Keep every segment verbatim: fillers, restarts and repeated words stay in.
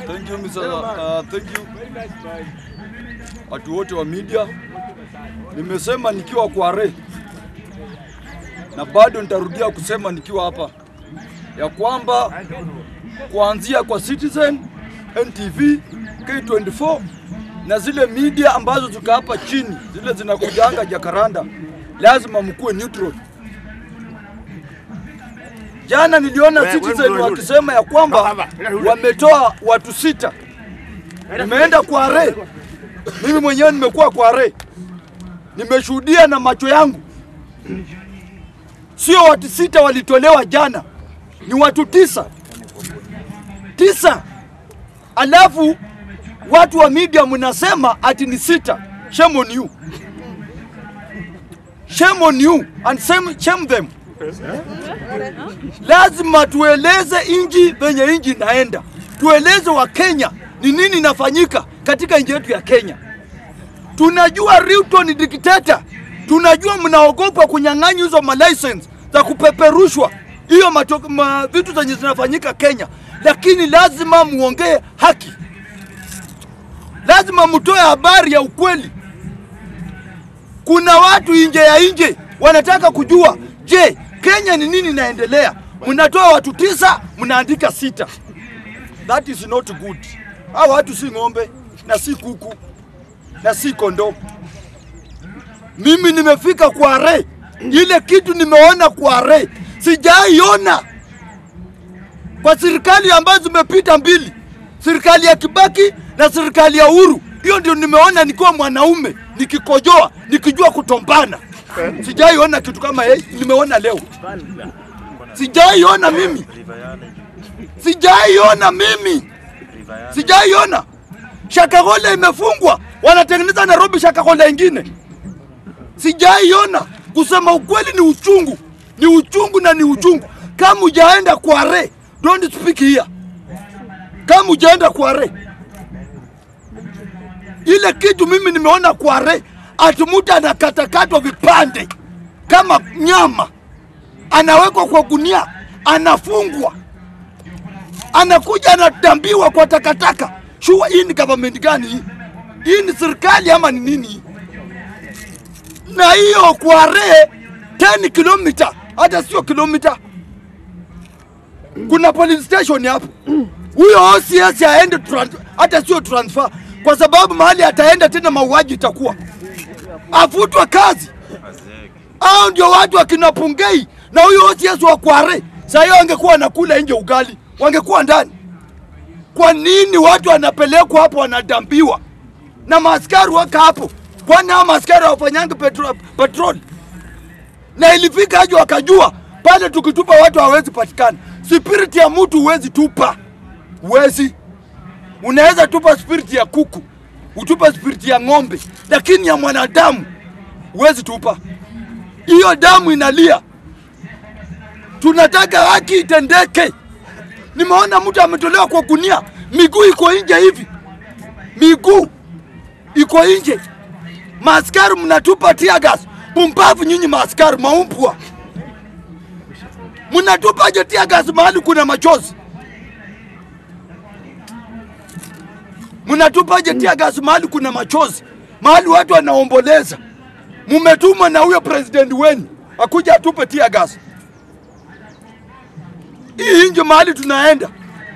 Thank you, Mister Uh, thank you. Watu wote wa media. Nimesema nikiwa Kware. Na bado nitarudia kusema nikiwa hapa. Ya kwamba kuanzia kwa Citizen, N T V, K twenty four na zile media ambazo ziko hapa chini, zile zinakujanga Jakaranda, lazima mkuwe neutral. Jana niliona Citizen wakisema ya kwamba wametoa watu sita. Nimeenda Kware. Mimi mwenyewe nimekuwa Kware. Nimeshuhudia na macho yangu. Sio watu sita walitolewa jana. Ni watu tisa. Tisa. Alafu watu wa media mnasema ati ni sita. Shame on you. Shame on you and shame, shame them. Lazima tueleze inji venye inji inaenda. Tueleze wa Kenya ni nini inafanyika katika inji yetu ya Kenya. Tunajua Ruto ni dictator. Tunajua mnaogopa kunyang'anya hizo ma license za kupeperushwa. Hiyo ma vitu zenye zinafanyika Kenya. Lakini lazima muongee haki. Lazima mtoe habari ya ukweli. Kuna watu nje ya nje wanataka kujua, je, Kenya ni nini inaendelea? Mnatoa watu tisa, mnaandika sita. That is not good. Hao watu si ng'ombe na si kuku na si kondo. Mimi nimefika Kware. Ile kitu nimeona Kware sijaiona kwa serikali ambazo zimepita mbili. Serikali ya Kibaki na serikali ya Uhuru. Hiyo ndio nimeona nikiwa mwanaume, nikikojoa, nikijua kutombana. Sijaiona kitu kama hii, nimeona leo. Sijaiona mimi. Sijaiona mimi. Sijaiona. Shakahola imefungwa, wanatengeneza Nairobi shakahola ingine. Sijaiona. Kusema ukweli ni uchungu. Ni uchungu na ni uchungu. Kama hujaenda Kware, don't speak here. Kama hujaenda Kware. Ile kitu mimi nimeona Kware, ati mtu anakatakatwa vipande kama nyama, anawekwa kwa gunia, anafungwa, anakuja anatambiwa kwa takataka. Shua, hii ni government gani hii? Hii ni serikali ama ni nini? Na hiyo Kware ten kilomita, hata sio kilomita. Kuna police station hapo. Huyo O C S aende hata sio transfer, kwa sababu mahali ataenda tena mauaji itakuwa. Afutwe kazi. Hao ndio watu wakinapungei, na huyo O C S wa Kware sasa hiyo angekuwa anakula nje ugali, wangekuwa ndani. Kwa nini watu wanapelekwa hapo wanadambiwa na maaskari waka hapo? Kwani hao maaskari wafanyanga petrol, petrol? Na ilifika aje wakajua pale tukitupa watu hawezi patikana. Spirit ya mtu huwezi tupa. Huwezi. Unaweza tupa spirit ya kuku, utupa spirit ya ng'ombe, lakini ya mwanadamu huwezi tupa. Hiyo damu inalia. Tunataka haki itendeke. Nimeona mtu ametolewa kwa gunia, miguu iko nje hivi. Miguu iko nje. Maaskari mnatupa tear gas. Pumbavu nyinyi maaskari maumpwa. Mnatupa je tear gas mahali kuna machozi? Mnatupa je tear gas mahali kuna machozi? Mahali watu wanaomboleza. Mumetumwa na huyo president wenu akuja atupe tear gas. Hii nje mahali tunaenda.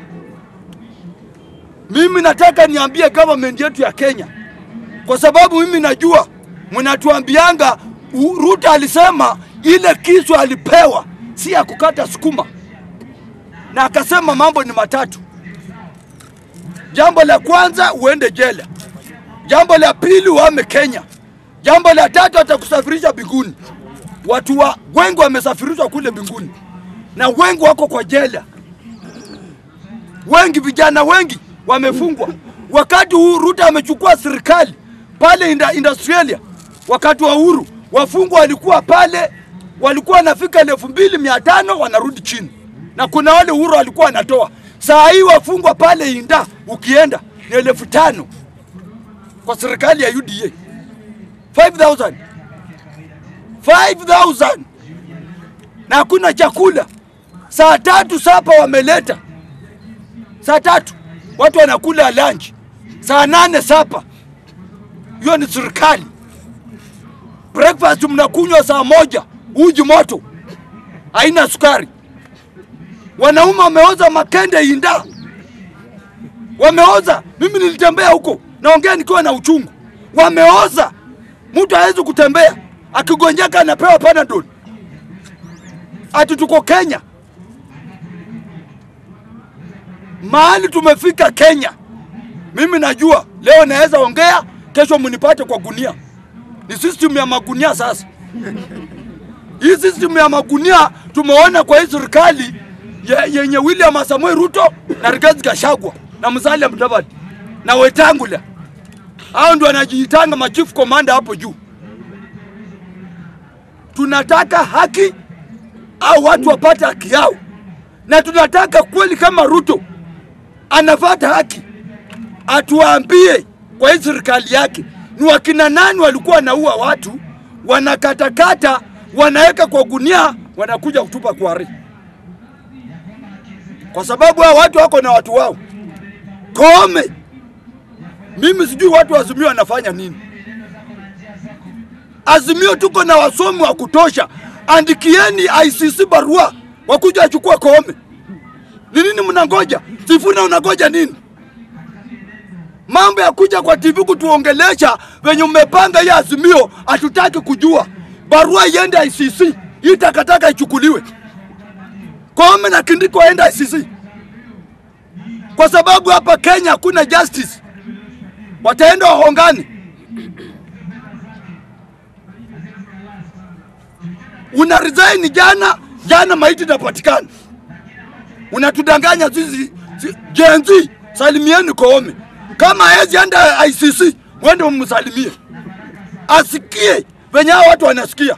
Mimi nataka niambie government yetu ya Kenya, kwa sababu mimi najua mnatuambianga Ruto alisema ile kisu alipewa si ya kukata sukuma, na akasema mambo ni matatu. Jambo la kwanza uende jela. Jambo la pili uame Kenya. Jambo la tatu atakusafirisha mbinguni. Watu wa wengi wamesafirishwa kule mbinguni, na wengi wako kwa jela. Wengi vijana wengi wamefungwa. Wakati huu Ruto amechukua serikali pale in Australia, wakati wa Uhuru wafungwa walikuwa pale, walikuwa nafika elfu mbili mia tano wanarudi chini. Na kuna wale Uhuru alikuwa anatoa. Saa hii wafungwa pale inda ukienda ni elfu tano kwa serikali ya U D A. five thousand. five thousand. Na hakuna chakula. Saa tatu sapa wameleta. Saa tatu. watu wanakula lunch saa nane sapa. Hiyo ni serikali. Breakfast mnakunywa saa moja, uji moto, haina sukari. Wanaume wameoza makende inda. Wameoza. Mimi nilitembea huko, naongea nikiwa na uchungu. Wameoza. Mtu hawezi kutembea, akigonjeka anapewa Panadol. Ati tuko Kenya. Mahali tumefika Kenya. Mimi najua leo naweza ongea, kesho mnipate kwa gunia. Ni system ya magunia sasa. Hii system ya magunia tumeona kwa hii serikali yenye William Samoei Ruto na Rigathi Gachagua na Musalia Mudavadi na Wetangula. Hao ndio wanajiitanga ma chief commander hapo juu. Tunataka haki au watu wapate haki yao. Na tunataka kweli kama Ruto anafuata haki, atuambie kwa hii serikali yake ni wakina nani walikuwa wanaua watu, wanakatakata, wanaweka kwa gunia, wanakuja kutupa Kware. Kwa sababu hao watu wako na watu wao. Kome. Mimi sijui watu wa Azimio wanafanya nini. Azimio tuko na wasomi wa kutosha. Andikieni I C C barua wakuja achukua Kome. Ni nini mnangoja? Sifuna unangoja nini? Mambo ya kuja kwa T V kutuongelesha venye mmepanga ya Azimio hatutaki kujua. Barua iende I C C, hii takataka ichukuliwe. Kome na Kindiki waende I C C. Kwa sababu hapa Kenya hakuna justice. Wataenda wahongani. Una resign jana, jana maiti inapatikana. Unatudanganya sisi Gen Z, salimieni Kome. Kama hezi anda I C C, wende umsalimie. Asikie venye hao watu wanasikia.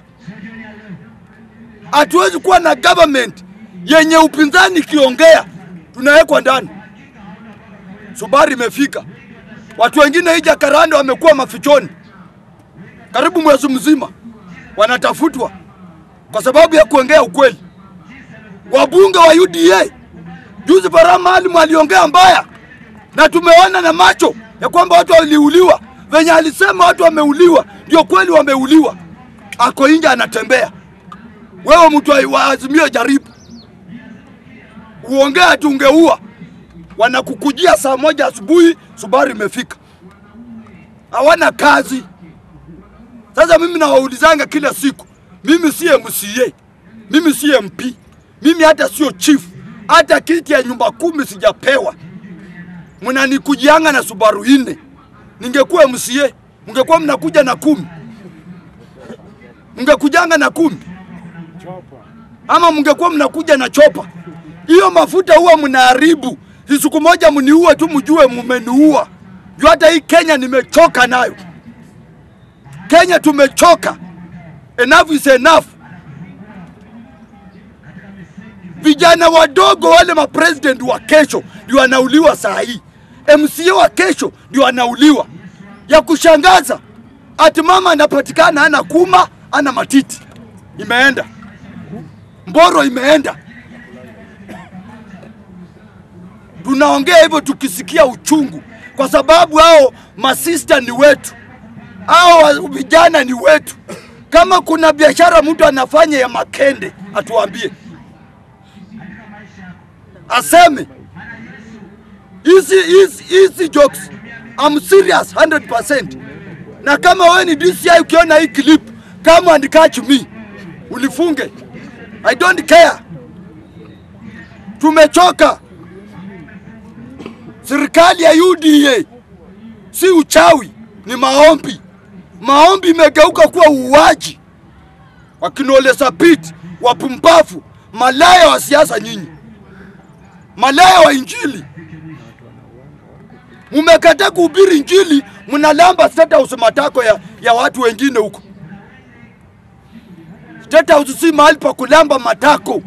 Hatuwezi kuwa na government yenye upinzani kiongea tunawekwa ndani. Subari imefika. Watu wengine hija Karando wamekuwa mafichoni karibu mwezi mzima, wanatafutwa kwa sababu ya kuongea ukweli. Wabunge wa U D A juzi bara mahali waliongea mbaya, na tumeona na macho ya kwamba watu waliuliwa. Venye alisema watu wameuliwa, ndio kweli wameuliwa. Ako nje anatembea. Wewe mtu wa Azimio jaribu uongea tungeua. Wanakukujia saa moja asubuhi, Subari imefika. Hawana kazi. Sasa mimi nawaulizanga kila siku, mimi si M C A, mimi si M P, mimi hata sio chief, hata kiti ya nyumba kumi sijapewa. Mnanikujianga na Subaru nne. Ningekuwa M C A, mngekuwa mnakuja na kumi. Mngekujanga na kumi. Ama mngekuwa mnakuja na chopa. Hiyo mafuta huwa mnaharibu. Siku moja mniue tu mjue mmeniua. Jua hata hii Kenya nimechoka nayo. Kenya tumechoka. Enough is enough. Vijana wadogo wale ma president wa kesho ndio wanauliwa saa hii. M C A wa kesho ndio wanauliwa. Ya kushangaza, ati mama anapatikana ana kuma, ana matiti. Imeenda. Mboro imeenda. Tunaongea hivyo tukisikia uchungu, kwa sababu hao masista ni wetu. Hao vijana ni wetu. Kama kuna biashara mtu anafanya ya makende, atuambie. Aseme. Easy easy easy jokes. I'm serious one hundred percent. Na kama wewe ni D C I ukiona hii clip, come and catch me. Ulifunge. I don't care. Tumechoka. Serikali ya U D A si uchawi, ni maombi. Maombi imegeuka kuwa uwaji. Wakinole sapiti, wapumbavu, malaya wa siasa nyinyi. Malaya wa injili. Mumekata kuhubiri injili, mnalamba state house matako ya, ya watu wengine huko. State house si mahali pa kulamba matako.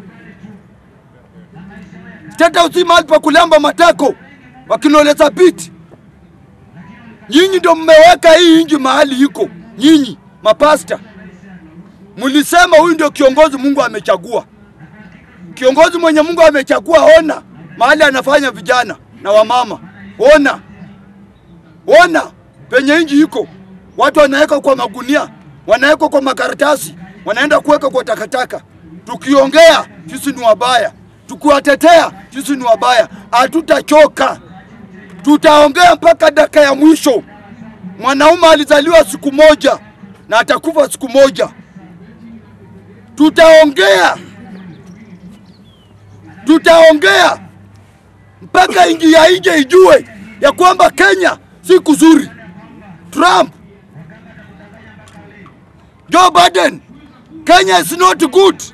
State house si mahali pa kulamba matako. Wakinole sapiti. Nyinyi ndio mmeweka hii inji mahali iko. Nyinyi mapasta. Mulisema huyu ndio kiongozi Mungu amechagua. Kiongozi mwenye Mungu amechagua, ona mahali anafanya vijana na wamama. Ona, ona penye inji iko, watu wanaweka kwa magunia, wanaweka kwa makaratasi, wanaenda kuweka kwa takataka. Tukiongea sisi ni wabaya, tukiwatetea sisi ni wabaya. Hatutachoka, tutaongea mpaka dakika ya mwisho. Mwanaume alizaliwa siku moja na atakufa siku moja. Tutaongea, tutaongea mpaka ingi ya nje ijue ya kwamba Kenya si kuzuri. Trump, Joe Biden, Kenya is not good.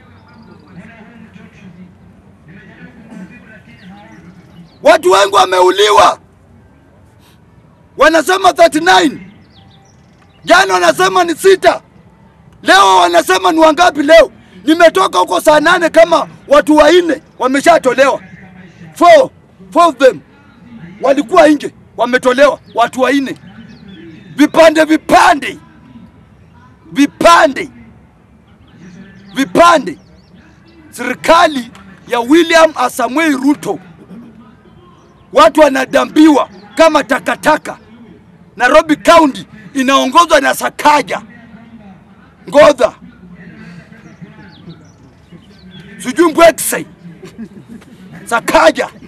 Watu wengi wameuliwa, wanasema thelathini na tisa, jana wanasema ni sita, leo wanasema ni wangapi leo? Nimetoka huko saa nane kama watu wanne wameshatolewa. Four, four of them walikuwa nje, wametolewa watu wanne. Vipande vipande vipande vipande. Serikali ya William Samoei Ruto, watu wanadambiwa kama takataka. Nairobi County inaongozwa na Sakaja, Ngodha, sijui Mbwekse, Sakaja,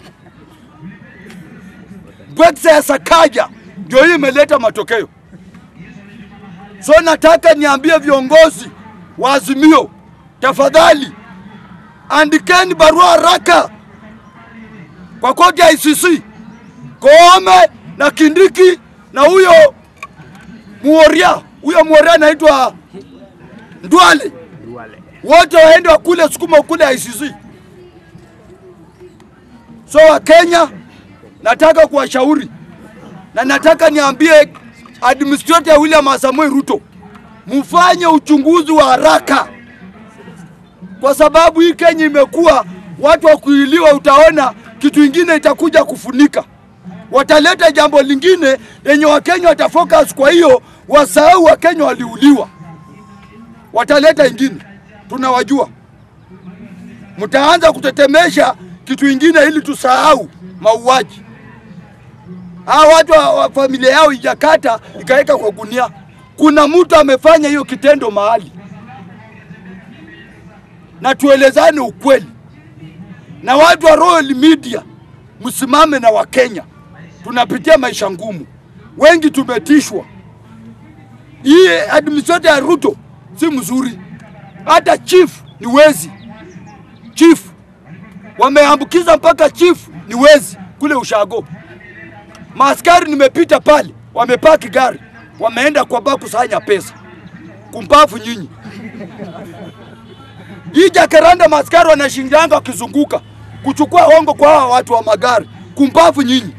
Mbwekse ya Sakaja ndio hii imeleta matokeo. So nataka niambie viongozi wa Azimio, tafadhali andikeni barua haraka kwa koti ya I C C, Koome na Kindiki na huyo Muoria, huyo Muoria anaitwa Ndwale, wote waende wakule sukuma kule I C C. So wa Kenya, nataka kuwashauri na nataka niambie administrator William Samoei Ruto, mfanye uchunguzi wa haraka, kwa sababu hii Kenya imekuwa watu wa kuiliwa. Utaona kitu kingine itakuja kufunika, wataleta jambo lingine yenye Wakenya watafocus. Kwa hiyo wasahau Wakenya waliuliwa, wataleta ingine. Tunawajua, mtaanza kutetemesha kitu kingine ili tusahau mauaji. Hao watu wa familia yao ijakata ikaeka kwa gunia. Kuna mtu amefanya hiyo kitendo mahali, na tuelezane ukweli. Na watu wa Royal Media, msimame na Wakenya. Tunapitia maisha ngumu, wengi tumetishwa. Hii administrator ya Ruto si mzuri, hata chief ni wezi. Chief wameambukiza mpaka chief ni wezi kule Ushago. Maaskari nimepita pale, wamepaki gari, wameenda kwa baku kusanya pesa. Kumpafu nyinyi. Hii Jacaranda maaskari wanashindanga wakizunguka kuchukua hongo kwa hawa watu wa magari. Kumpafu nyinyi.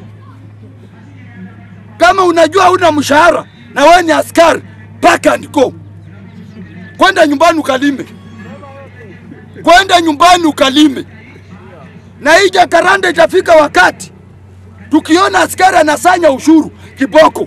Kama unajua una mshahara na wewe ni askari, pack and go. Kwenda nyumbani ukalime. Kwenda nyumbani ukalime. Na hii Jacaranda itafika wakati tukiona askari anasanya ushuru kiboko.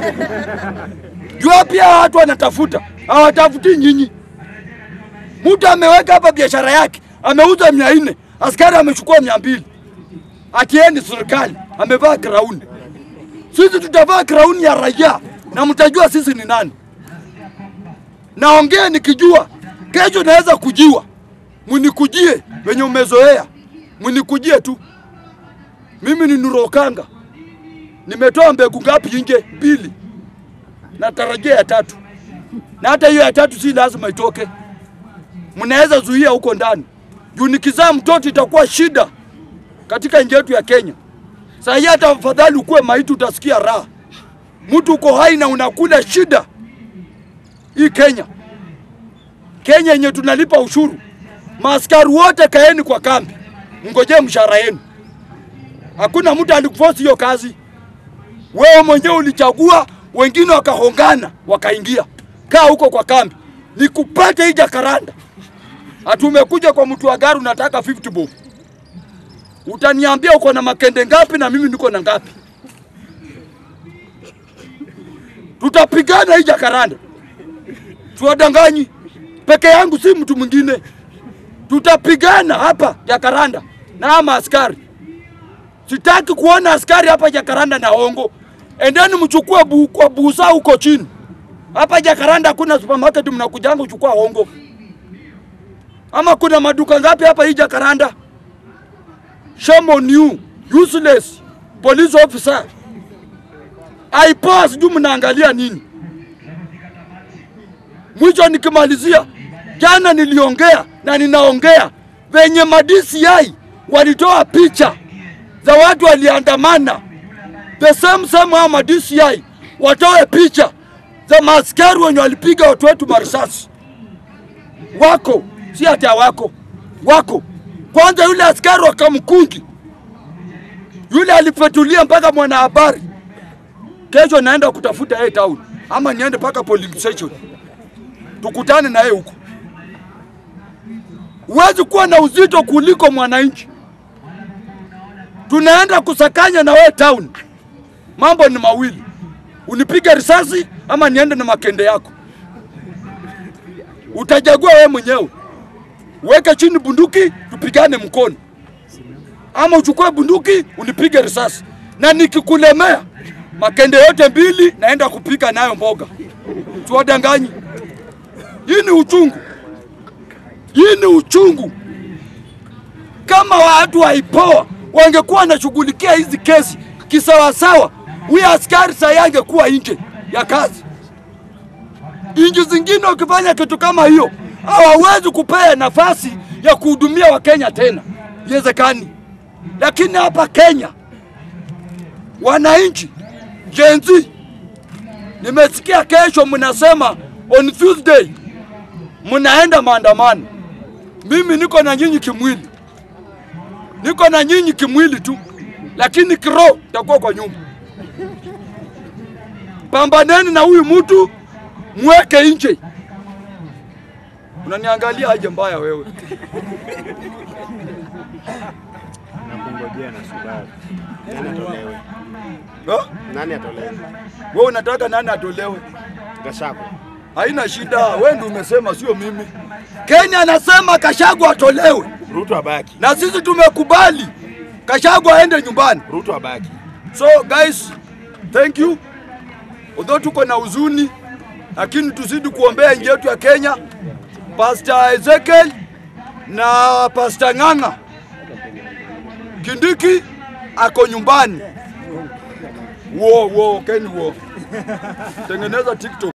Jua pia watu wanatafuta, hawatafuti nyinyi. Mtu ameweka hapa biashara yake, ameuza mia nne, askari amechukua mia mbili. Atieni serikali, amevaa crown. Sisi tutavaa crown ya raia na mtajua sisi ni nani. Naongea nikijua kesho naweza kujiwa. Mnikujie wenye umezoea. Mnikujie tu. Mimi ni Okanga. Nimetoa mbegu ngapi nje? Pili. Natarajia ya tatu. Na hata hiyo ya tatu si lazima itoke. Mnaweza zuia huko ndani. Juu nikizaa mtoto itakuwa shida katika nchi yetu ya Kenya. Sasa hata afadhali ukue maiti utasikia raha. Mtu uko hai na unakula shida. Hii Kenya. Kenya yenye tunalipa ushuru. Maaskari wote kaeni kwa kambi. Mngojee mshahara yenu. Hakuna mtu alikuforce hiyo kazi. Wewe mwenyewe ulichagua, wengine wakahongana, wakaingia. Kaa huko kwa kambi. Nikupate hii Jacaranda. Atumekuja kwa mtu wa gari unataka fifty bob. Utaniambia uko na makende ngapi na mimi niko na ngapi? Tutapigana hii Jacaranda. Tuwadanganyi. Peke yangu si mtu mwingine. Tutapigana hapa Jacaranda na ama askari. Sitaki kuona askari hapa Jakaranda na hongo. Endeni mchukue bu, kwa busa huko chini. Hapa Jakaranda hakuna supermarket mnakujanga kuchukua hongo. Ama kuna maduka ngapi hapa hii Jakaranda? Shame on you, useless police officer. I pass juu mnaangalia nini? Mwisho nikimalizia, jana niliongea na ninaongea venye ma D C I walitoa picha za watu waliandamana. The same same wa ma D C I watoe picha za maaskari wenye walipiga watu wetu marisasi. Wako, si ati wako. Wako. Kwanza yule askari wa Kamkungi, yule alifetulia mpaka mwanahabari. Kesho naenda kutafuta yeye town ama niende paka polling station. Tukutane na yeye huko. Huwezi kuwa na uzito kuliko mwananchi. Tunaenda kusakanya na wewe town. Mambo ni mawili. Unipiga risasi ama niende na makende yako. Utajagua wewe mwenyewe. Weka chini bunduki tupigane mkono. Ama uchukue bunduki unipige risasi. Na nikikulemea makende yote mbili naenda kupika nayo mboga. Tuwadanganyi. Hii ni uchungu. Hii ni uchungu. Kama watu waipoa wangekuwa wanashughulikia hizi kesi kisawa sawa, huyu askari sasa yangekuwa nje ya kazi. Inji zingine ukifanya kitu kama hiyo, hawawezi kupea nafasi ya kuhudumia Wakenya tena. Iwezekani. Lakini hapa Kenya wananchi Gen Z, nimesikia kesho mnasema on Tuesday mnaenda maandamano. Mimi niko na nyinyi kimwili. Niko na nyinyi kimwili tu, lakini kiroho takuwa kwa nyumba. Pambaneni na huyu mtu, mweke nje. Unaniangalia aje mbaya wewe? Nakungojea na subari. Nani atolewe? Ha? Nani atolewe? Wewe unataka nani atolewe? Gachagua. Haina shida, wewe ndio umesema sio mimi. Kenya anasema Gachagua atolewe. Ruto abaki. Na sisi tumekubali Gachagua aende nyumbani. Ruto abaki. So guys, thank you. Although tuko na huzuni, lakini tuzidi kuombea nchi yetu ya Kenya. Pastor Ezekiel na Pastor Nganga Kindiki ako nyumbani. Wo wo Keni wo. Tengeneza TikTok.